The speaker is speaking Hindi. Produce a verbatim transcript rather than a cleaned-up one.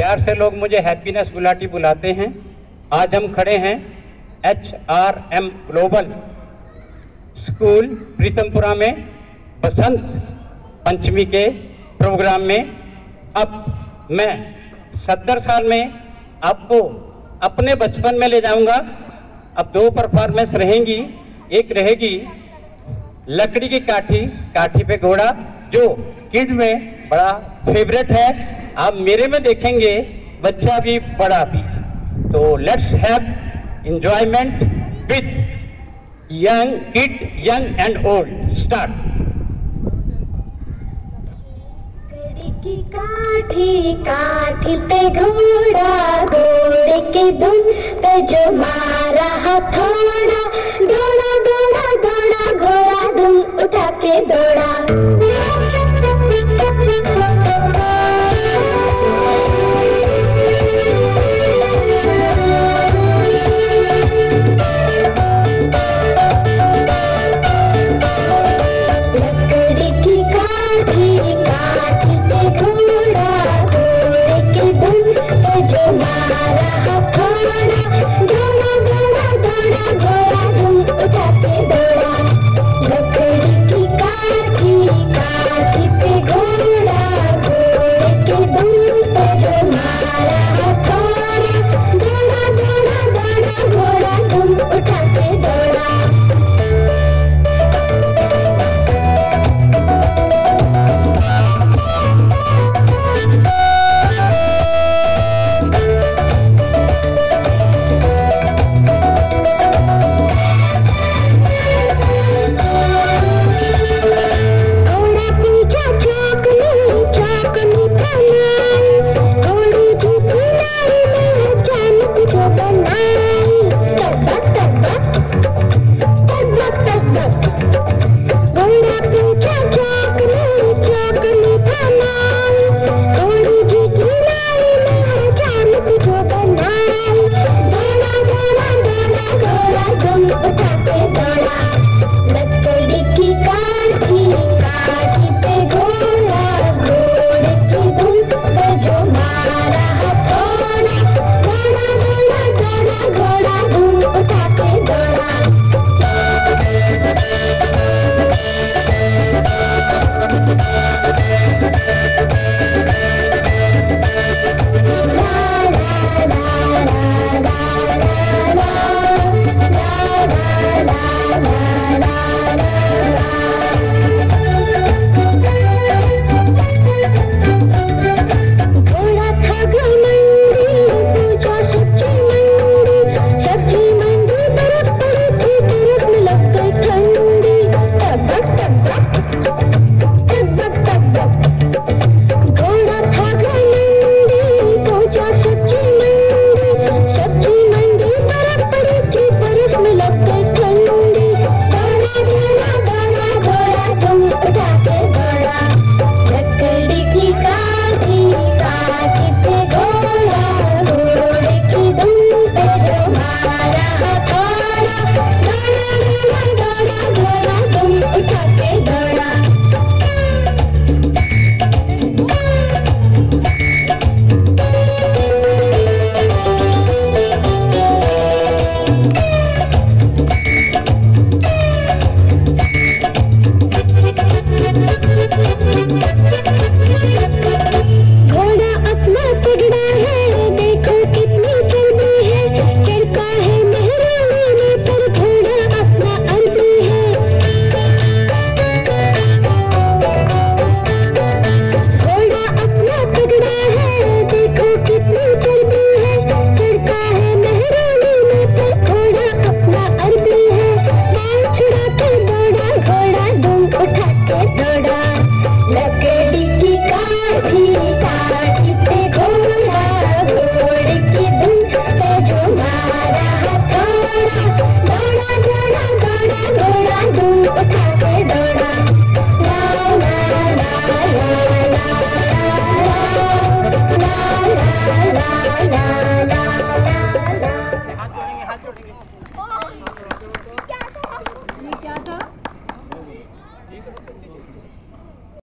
प्यार से लोग मुझे हैप्पीनेस गुलाटी बुलाते हैं। आज हम खड़े हैं H R M global school Pitampura में बसंत पंचमी के प्रोग्राम में। अब मैं सत्तर साल में आपको अपने बचपन में ले जाऊंगा। अब दो परफॉर्मेंस रहेंगी। एक रहेगी लकड़ी की काठी, काठी पे घोड़ा, जो किड में बड़ा फेवरेट है। आप मेरे में देखेंगे बच्चा भी बड़ा भी। तो let's have enjoyment with young kid, young and old. Start. की काठी काठी पे घोड़ा, घोड़े के दुम पे जो मारा हथौड़ा, दौड़ा दौड़ा दौड़ा घोड़ा दुम उठा के दौड़ा। उठा के